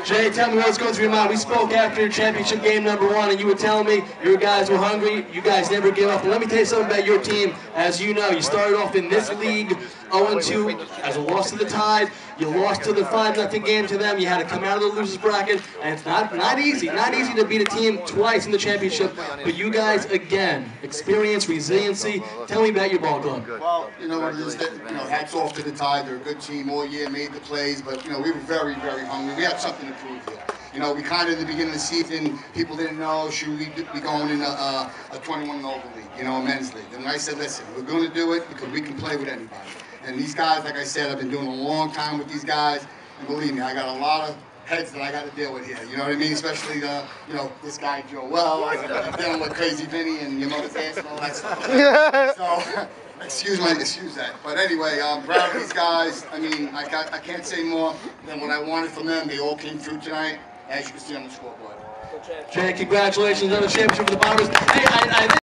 Jay, tell me what's going through your mind. We spoke after your championship game #1, and you were telling me your guys were hungry. You guys never give up. And let me tell you something about your team. As you know, you started off in this league 0-2 as a loss to the Tide. You lost to the 5-0 game to them. You had to come out of the losers bracket, and it's not easy to beat a team twice in the championship. But you guys, again, experience, resiliency. Tell me about your ball club. Well, you know what it is. Hats off to the Tide. They're a good team all year, made the plays, but we were very, very hungry. We had something to prove here. We kind of at the beginning of the season, people didn't know should we be going in a 21 and over league, a men's league. And I said, listen, we're going to do it because we can play with anybody. And these guys, like I said, I've been doing a long time with these guys, and believe me, I got a lot of heads that I got to deal with here. You know what I mean? Especially this guy Joe. Well, I'm dealing with Crazy Vinny and your mother's ass and all that stuff. So. Excuse that. But anyway, I'm proud of these guys. I mean, I can't say more than what I wanted from them. They all came through tonight, as you can see on the scoreboard. Jay, congratulations on the championship for the Bombers. Hey,